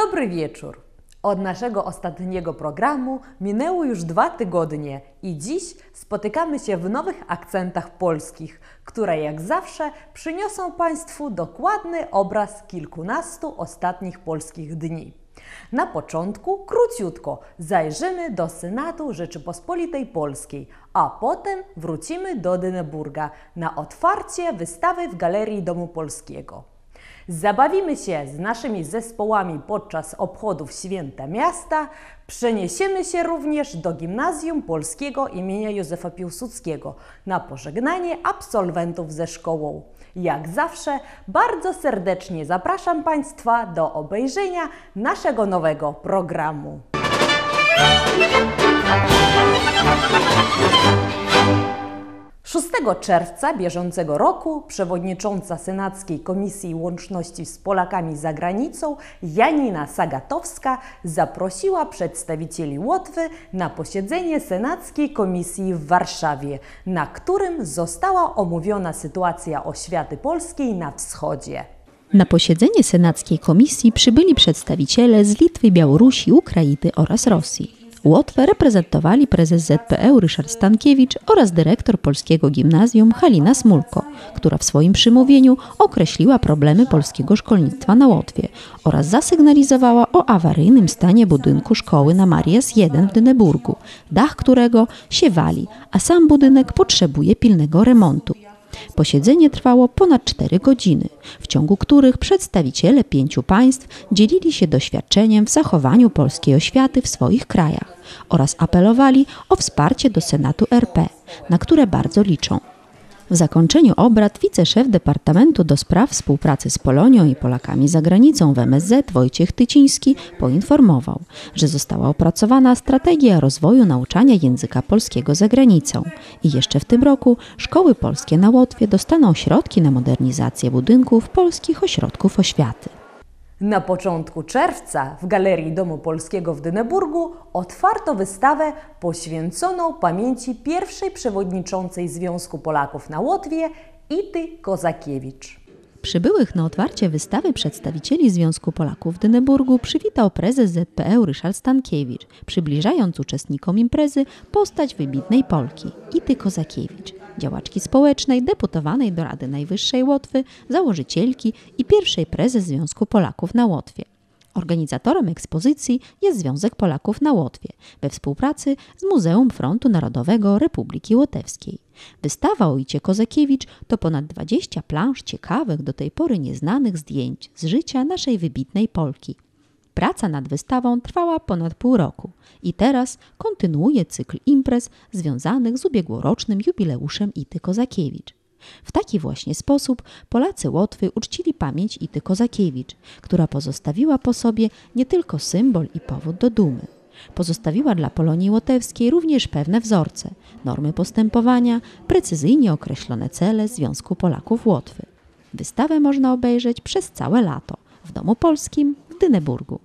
Dobry wieczór. Od naszego ostatniego programu minęło już 2 tygodnie i dziś spotykamy się w nowych akcentach polskich, które jak zawsze przyniosą Państwu dokładny obraz kilkunastu ostatnich polskich dni. Na początku króciutko zajrzymy do Senatu Rzeczypospolitej Polskiej, a potem wrócimy do Dyneburga na otwarcie wystawy w Galerii Domu Polskiego. Zabawimy się z naszymi zespołami podczas obchodów Święta Miasta, przeniesiemy się również do Gimnazjum Polskiego imienia Józefa Piłsudskiego na pożegnanie absolwentów ze szkołą. Jak zawsze bardzo serdecznie zapraszam Państwa do obejrzenia naszego nowego programu. 6 czerwca bieżącego roku przewodnicząca Senackiej Komisji Łączności z Polakami za granicą Janina Sagatowska zaprosiła przedstawicieli Łotwy na posiedzenie Senackiej Komisji w Warszawie, na którym została omówiona sytuacja oświaty polskiej na wschodzie. Na posiedzenie Senackiej Komisji przybyli przedstawiciele z Litwy, Białorusi, Ukrainy oraz Rosji. Łotwę reprezentowali prezes ZPE Ryszard Stankiewicz oraz dyrektor Polskiego Gimnazjum Halina Smulko, która w swoim przemówieniu określiła problemy polskiego szkolnictwa na Łotwie oraz zasygnalizowała o awaryjnym stanie budynku szkoły na Marias 1 w Dyneburgu, dach którego się wali, a sam budynek potrzebuje pilnego remontu. Posiedzenie trwało ponad 4 godziny, w ciągu których przedstawiciele 5 państw dzielili się doświadczeniem w zachowaniu polskiej oświaty w swoich krajach oraz apelowali o wsparcie do Senatu RP, na które bardzo liczą. W zakończeniu obrad wiceszef Departamentu do Spraw Współpracy z Polonią i Polakami za granicą w MSZ Wojciech Tyciński poinformował, że została opracowana strategia rozwoju nauczania języka polskiego za granicą i jeszcze w tym roku szkoły polskie na Łotwie dostaną środki na modernizację budynków polskich ośrodków oświaty. Na początku czerwca w Galerii Domu Polskiego w Dyneburgu otwarto wystawę poświęconą pamięci pierwszej przewodniczącej Związku Polaków na Łotwie Ity Kozakiewicz. Przybyłych na otwarcie wystawy przedstawicieli Związku Polaków w Dyneburgu przywitał prezes ZPE Ryszard Stankiewicz, przybliżając uczestnikom imprezy postać wybitnej Polki Ity Kozakiewicz, działaczki społecznej deputowanej do Rady Najwyższej Łotwy, założycielki i pierwszej prezes Związku Polaków na Łotwie. Organizatorem ekspozycji jest Związek Polaków na Łotwie we współpracy z Muzeum Frontu Narodowego Republiki Łotewskiej. Wystawa o Icie Kozakiewicz to ponad 20 plansz ciekawych, do tej pory nieznanych zdjęć z życia naszej wybitnej Polki. Praca nad wystawą trwała ponad pół roku i teraz kontynuuje cykl imprez związanych z ubiegłorocznym jubileuszem Ity Kozakiewicz. W taki właśnie sposób Polacy Łotwy uczcili pamięć Ity Kozakiewicz, która pozostawiła po sobie nie tylko symbol i powód do dumy. Pozostawiła dla Polonii Łotewskiej również pewne wzorce, normy postępowania, precyzyjnie określone cele Związku Polaków Łotwy. Wystawę można obejrzeć przez całe lato w Domu Polskim w Dyneburgu.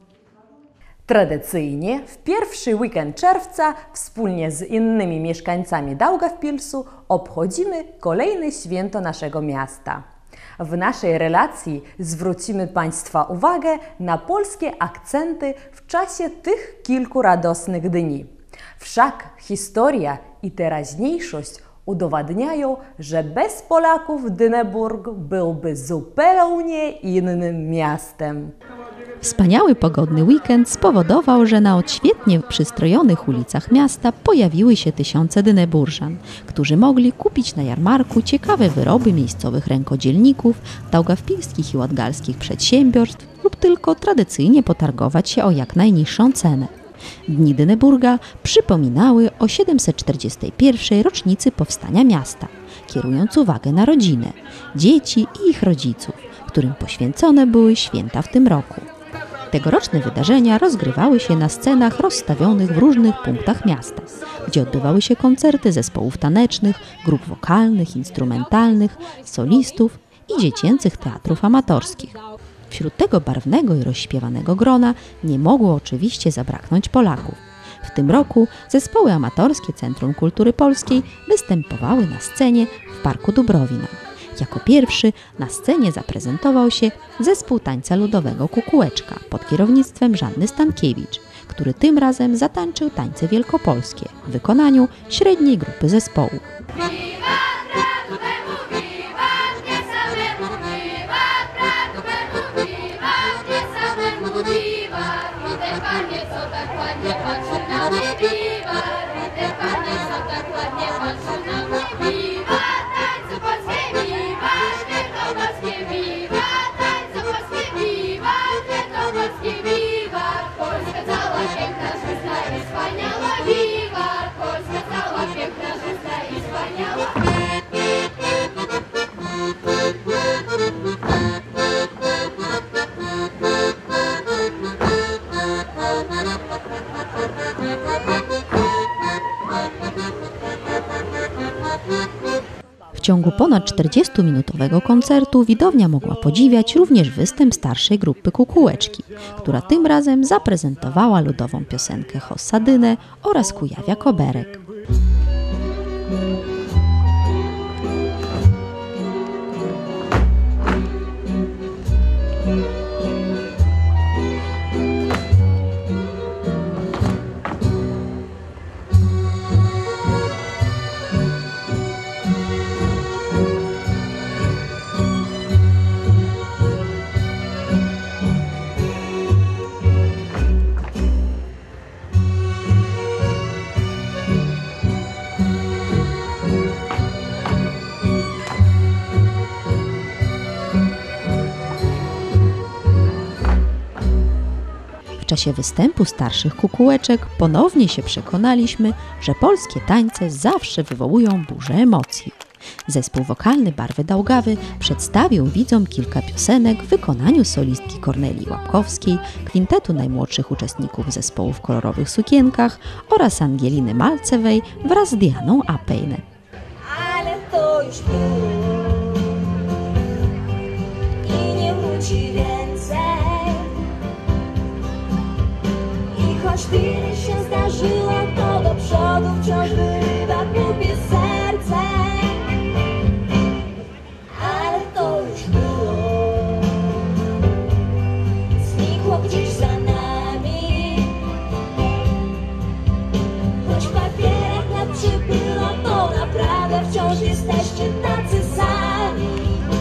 Tradycyjnie w pierwszy weekend czerwca wspólnie z innymi mieszkańcami Daugavpilsu obchodzimy kolejne święto naszego miasta. W naszej relacji zwrócimy Państwa uwagę na polskie akcenty w czasie tych kilku radosnych dni. Wszak historia i teraźniejszość udowadniają, że bez Polaków Dyneburg byłby zupełnie innym miastem. Wspaniały pogodny weekend spowodował, że na odświetnie przystrojonych ulicach miasta pojawiły się tysiące dyneburzan, którzy mogli kupić na jarmarku ciekawe wyroby miejscowych rękodzielników, daugavpilskich i ładgalskich przedsiębiorstw lub tylko tradycyjnie potargować się o jak najniższą cenę. Dni Dyneburga przypominały o 741. rocznicy powstania miasta, kierując uwagę na rodzinę, dzieci i ich rodziców, którym poświęcone były święta w tym roku. Tegoroczne wydarzenia rozgrywały się na scenach rozstawionych w różnych punktach miasta, gdzie odbywały się koncerty zespołów tanecznych, grup wokalnych, instrumentalnych, solistów i dziecięcych teatrów amatorskich. Wśród tego barwnego i rozśpiewanego grona nie mogło oczywiście zabraknąć Polaków. W tym roku zespoły amatorskie Centrum Kultury Polskiej występowały na scenie w Parku Dubrowina. Jako pierwszy na scenie zaprezentował się zespół tańca ludowego Kukułeczka pod kierownictwem Żanny Stankiewicz, który tym razem zatańczył tańce wielkopolskie w wykonaniu średniej grupy zespołu. W ciągu ponad 40-minutowego koncertu widownia mogła podziwiać również występ starszej grupy Kukułeczki, która tym razem zaprezentowała ludową piosenkę Hossadynę oraz Kujawia Koberek. W czasie występu starszych Kukułeczek ponownie się przekonaliśmy, że polskie tańce zawsze wywołują burzę emocji. Zespół wokalny Barwy Daugawy przedstawił widzom kilka piosenek w wykonaniu solistki Kornelii Łapkowskiej, kwintetu najmłodszych uczestników zespołu w kolorowych sukienkach oraz Angeliny Malcewej wraz z Dianą Apejne. Ale to już było i nie wróci więcej. I choć tyle się zdarzyło, to do przodu wciąż wyrywa głupie serce. Ale to już było, znikło gdzieś za nami. Choć w papierach nam przybyło, to naprawdę wciąż jesteście tacy sami.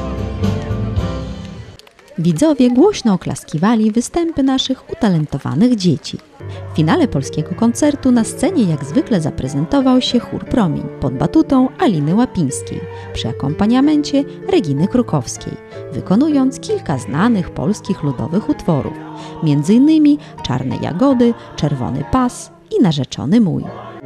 Widzowie głośno oklaskiwali występy naszych utalentowanych dzieci. W finale polskiego koncertu na scenie jak zwykle zaprezentował się chór Promień pod batutą Aliny Łapińskiej przy akompaniamencie Reginy Krukowskiej, wykonując kilka znanych polskich ludowych utworów, m.in. Czarne jagody, Czerwony pas i Narzeczony mój.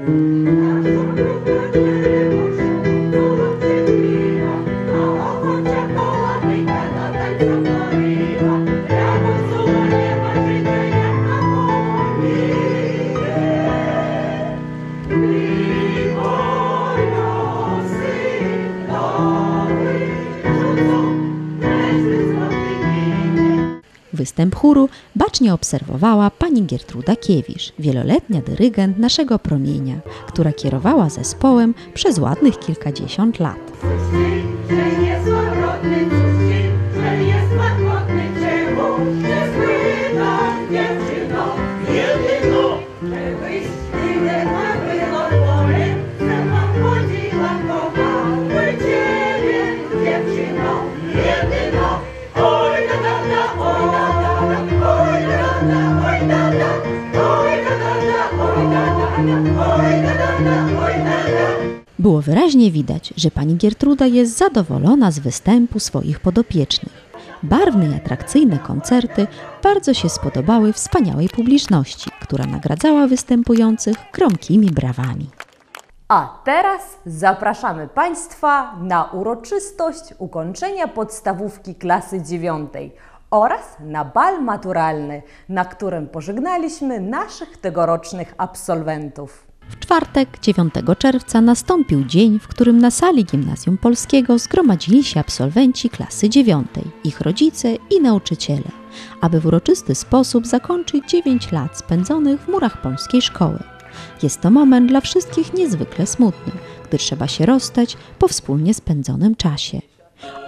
Występ chóru bacznie obserwowała pani Giertruda Kiewisz, wieloletnia dyrygent naszego Promienia, która kierowała zespołem przez ładnych kilkadziesiąt lat. Było wyraźnie widać, że pani Giertruda jest zadowolona z występu swoich podopiecznych. Barwne i atrakcyjne koncerty bardzo się spodobały wspaniałej publiczności, która nagradzała występujących gromkimi brawami. A teraz zapraszamy Państwa na uroczystość ukończenia podstawówki klasy 9 oraz na bal maturalny, na którym pożegnaliśmy naszych tegorocznych absolwentów. W czwartek, 9 czerwca, nastąpił dzień, w którym na sali Gimnazjum Polskiego zgromadzili się absolwenci klasy 9, ich rodzice i nauczyciele, aby w uroczysty sposób zakończyć 9 lat spędzonych w murach polskiej szkoły. Jest to moment dla wszystkich niezwykle smutny, gdy trzeba się rozstać po wspólnie spędzonym czasie.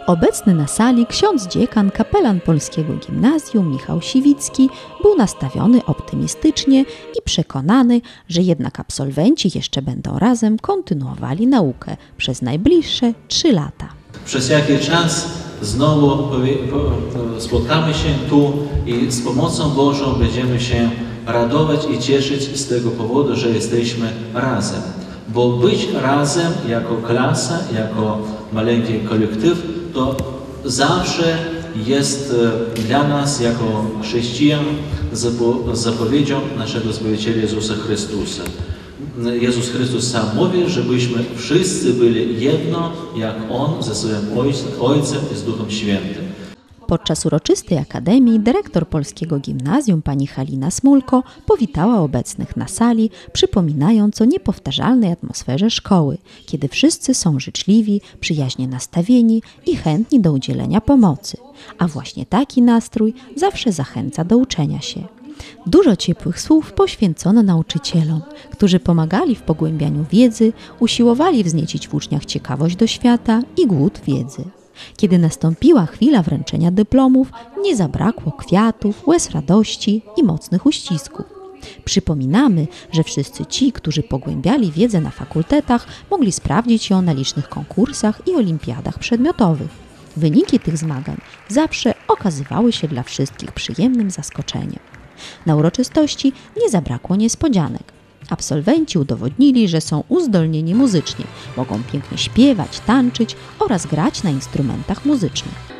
Obecny na sali ksiądz dziekan, kapelan Polskiego Gimnazjum Michał Siwicki był nastawiony optymistycznie i przekonany, że jednak absolwenci jeszcze będą razem kontynuowali naukę przez najbliższe 3 lata. Przez jakiś czas znowu spotkamy się tu i z pomocą Bożą będziemy się radować i cieszyć z tego powodu, że jesteśmy razem. Bo być razem jako klasa, jako maleńki kolektyw, to zawsze jest dla nas jako chrześcijan zapowiedzią naszego Zbawiciela Jezusa Chrystusa. Jezus Chrystus sam mówi, żebyśmy wszyscy byli jedno, jak On ze swoim Ojcem i z Duchem Świętym. Podczas uroczystej akademii dyrektor Polskiego Gimnazjum pani Halina Smulko powitała obecnych na sali, przypominając o niepowtarzalnej atmosferze szkoły, kiedy wszyscy są życzliwi, przyjaźnie nastawieni i chętni do udzielenia pomocy. A właśnie taki nastrój zawsze zachęca do uczenia się. Dużo ciepłych słów poświęcono nauczycielom, którzy pomagali w pogłębianiu wiedzy, usiłowali wzniecić w uczniach ciekawość do świata i głód wiedzy. Kiedy nastąpiła chwila wręczenia dyplomów, nie zabrakło kwiatów, łez radości i mocnych uścisków. Przypominamy, że wszyscy ci, którzy pogłębiali wiedzę na fakultetach, mogli sprawdzić ją na licznych konkursach i olimpiadach przedmiotowych. Wyniki tych zmagań zawsze okazywały się dla wszystkich przyjemnym zaskoczeniem. Na uroczystości nie zabrakło niespodzianek. Absolwenci udowodnili, że są uzdolnieni muzycznie, mogą pięknie śpiewać, tańczyć oraz grać na instrumentach muzycznych.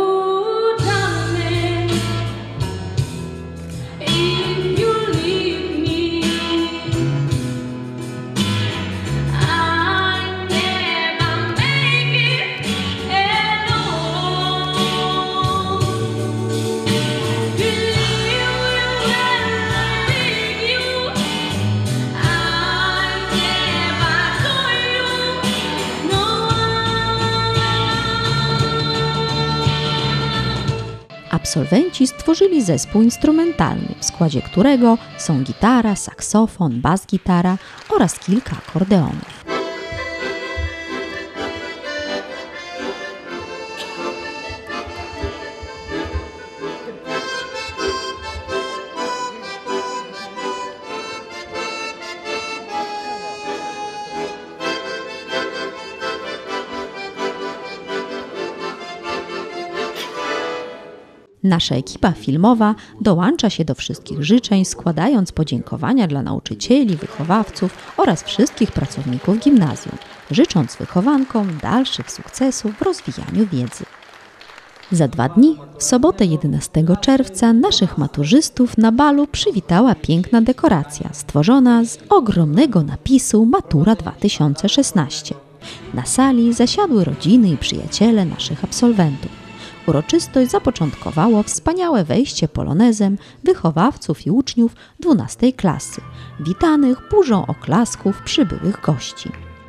Absolwenci stworzyli zespół instrumentalny, w składzie którego są gitara, saksofon, bas-gitara oraz kilka akordeonów. Nasza ekipa filmowa dołącza się do wszystkich życzeń, składając podziękowania dla nauczycieli, wychowawców oraz wszystkich pracowników gimnazjum, życząc wychowankom dalszych sukcesów w rozwijaniu wiedzy. Za 2 dni, w sobotę 11 czerwca, naszych maturzystów na balu przywitała piękna dekoracja stworzona z ogromnego napisu Matura 2016. Na sali zasiadły rodziny i przyjaciele naszych absolwentów. Uroczystość zapoczątkowało wspaniałe wejście polonezem wychowawców i uczniów 12 klasy, witanych burzą oklasków przybyłych gości.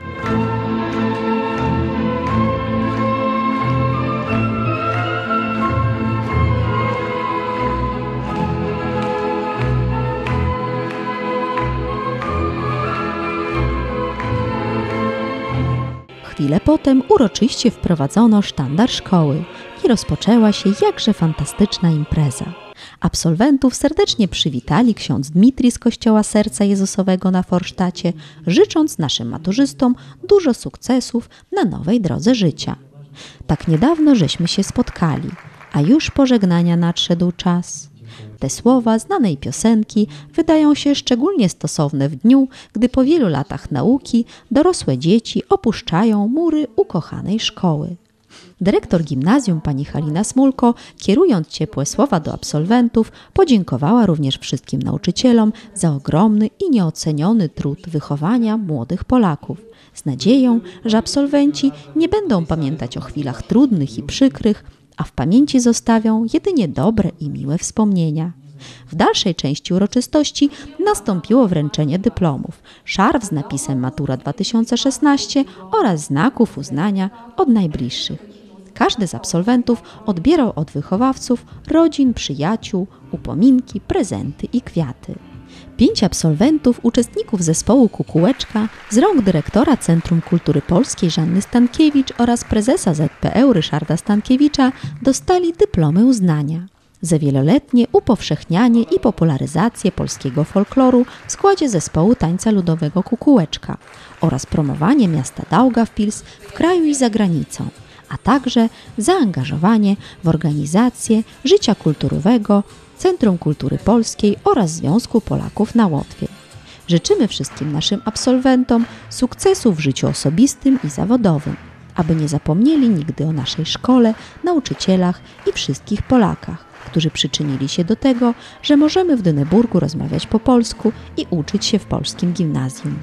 Chwilę potem uroczyście wprowadzono sztandar szkoły i rozpoczęła się jakże fantastyczna impreza. Absolwentów serdecznie przywitali ksiądz Dmitrij z Kościoła Serca Jezusowego na Forsztacie, życząc naszym maturzystom dużo sukcesów na nowej drodze życia. Tak niedawno żeśmy się spotkali, a już pożegnania nadszedł czas. Te słowa znanej piosenki wydają się szczególnie stosowne w dniu, gdy po wielu latach nauki dorosłe dzieci opuszczają mury ukochanej szkoły. Dyrektor gimnazjum pani Halina Smulko, kierując ciepłe słowa do absolwentów, podziękowała również wszystkim nauczycielom za ogromny i nieoceniony trud wychowania młodych Polaków, z nadzieją, że absolwenci nie będą pamiętać o chwilach trudnych i przykrych, a w pamięci zostawią jedynie dobre i miłe wspomnienia. W dalszej części uroczystości nastąpiło wręczenie dyplomów, szarf z napisem Matura 2016 oraz znaków uznania od najbliższych. Każdy z absolwentów odbierał od wychowawców, rodzin, przyjaciół, upominki, prezenty i kwiaty. 5 absolwentów, uczestników zespołu Kukułeczka z rąk dyrektora Centrum Kultury Polskiej Żanny Stankiewicz oraz prezesa ZPE Ryszarda Stankiewicza dostali dyplomy uznania za wieloletnie upowszechnianie i popularyzację polskiego folkloru w składzie zespołu tańca ludowego Kukułeczka oraz promowanie miasta Daugavpils w kraju i za granicą, a także zaangażowanie w organizację życia kulturowego Centrum Kultury Polskiej oraz Związku Polaków na Łotwie. Życzymy wszystkim naszym absolwentom sukcesu w życiu osobistym i zawodowym, aby nie zapomnieli nigdy o naszej szkole, nauczycielach i wszystkich Polakach, którzy przyczynili się do tego, że możemy w Dyneburgu rozmawiać po polsku i uczyć się w polskim gimnazjum.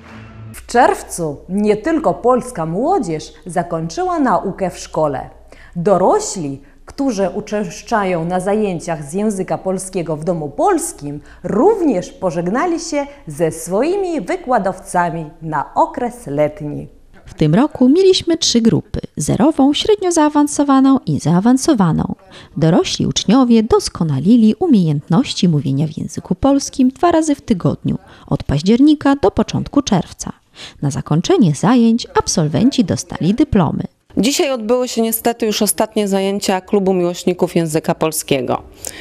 W czerwcu nie tylko polska młodzież zakończyła naukę w szkole. Dorośli, którzy uczęszczają na zajęciach z języka polskiego w Domu Polskim, również pożegnali się ze swoimi wykładowcami na okres letni. W tym roku mieliśmy 3 grupy: zerową, średnio zaawansowaną i zaawansowaną. Dorośli uczniowie doskonalili umiejętności mówienia w języku polskim 2 razy w tygodniu, od października do początku czerwca. Na zakończenie zajęć absolwenci dostali dyplomy. Dzisiaj odbyły się niestety już ostatnie zajęcia Klubu Miłośników Języka Polskiego.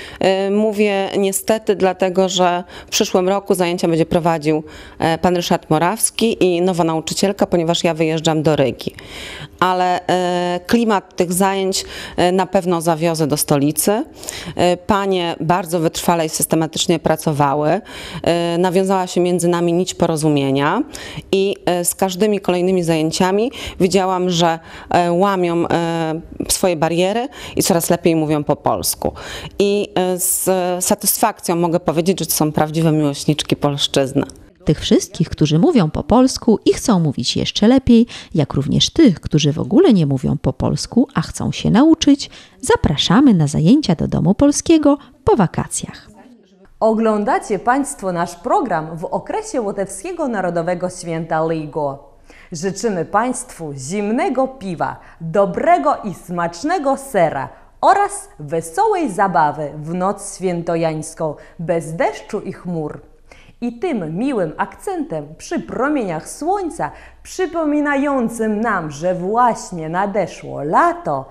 Mówię niestety, dlatego że w przyszłym roku zajęcia będzie prowadził pan Ryszard Morawski i nowa nauczycielka, ponieważ ja wyjeżdżam do Rygi. Ale klimat tych zajęć na pewno zawiozę do stolicy. Panie bardzo wytrwale i systematycznie pracowały. Nawiązała się między nami nić porozumienia i z każdymi kolejnymi zajęciami widziałam, że łamią swoje bariery i coraz lepiej mówią po polsku. I z satysfakcją mogę powiedzieć, że to są prawdziwe miłośniczki polszczyzny. Tych wszystkich, którzy mówią po polsku i chcą mówić jeszcze lepiej, jak również tych, którzy w ogóle nie mówią po polsku, a chcą się nauczyć, zapraszamy na zajęcia do Domu Polskiego po wakacjach. Oglądacie Państwo nasz program w okresie Łotewskiego Narodowego Święta Ligo. Życzymy Państwu zimnego piwa, dobrego i smacznego sera oraz wesołej zabawy w noc świętojańską bez deszczu i chmur. I tym miłym akcentem przy promieniach słońca, przypominającym nam, że właśnie nadeszło lato,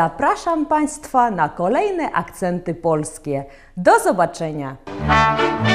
zapraszam Państwa na kolejne akcenty polskie. Do zobaczenia!